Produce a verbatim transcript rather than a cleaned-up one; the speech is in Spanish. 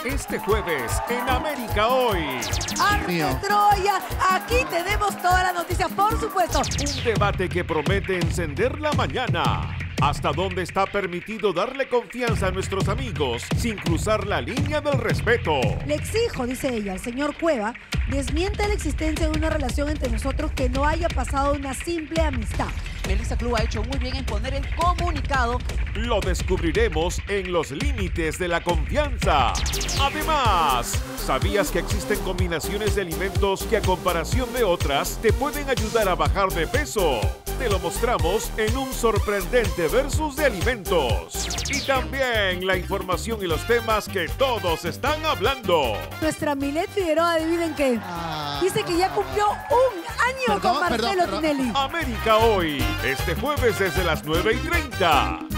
Este jueves en América Hoy. ¡Arde Troya! Aquí tenemos todas las noticias, por supuesto. Un debate que promete encender la mañana. ¿Hasta dónde está permitido darle confianza a nuestros amigos sin cruzar la línea del respeto? Le exijo, dice ella, al señor Cueva, desmiente la existencia de una relación entre nosotros que no haya pasado una simple amistad. Melissa Club ha hecho muy bien en poner el comunicado. Lo descubriremos en los límites de la confianza. Además, ¿sabías que existen combinaciones de alimentos que a comparación de otras te pueden ayudar a bajar de peso? Te lo mostramos en un sorprendente versus de alimentos. Y también la información y los temas que todos están hablando. Nuestra Milet Figueroa, adivinen qué. Ah, Dice que ya cumplió un año Perdón, con Marcelo perdón, perdón. Tinelli. América Hoy, este jueves desde las nueve y treinta.